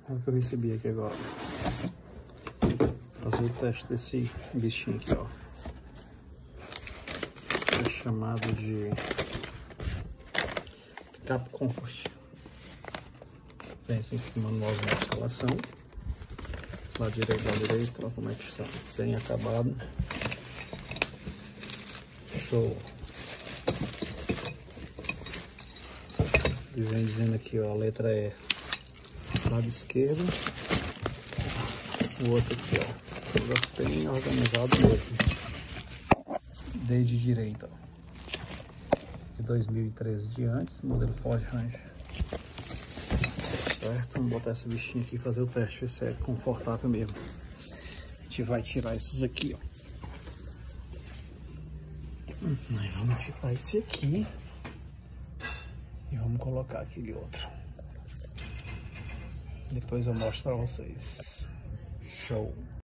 Olha o que eu recebi aqui agora. Fazer o teste desse bichinho aqui, ó. É chamado de Pickup Comfort. Tem assim o manual de instalação. Lado direito, olha como é que está. Bem acabado. Show. E vem dizendo aqui, ó, a letra E lado esquerdo, o outro aqui, ó, o negócio bem organizado mesmo. D de direita, ó, de 2013 de antes, modelo Ford Ranger. Certo, vamos botar esse bichinho aqui e fazer o teste, ver se é confortável mesmo. A gente vai tirar esses aqui, ó. Nós vamos tirar esse aqui e vamos colocar aquele outro. Depois eu mostro pra vocês. Show!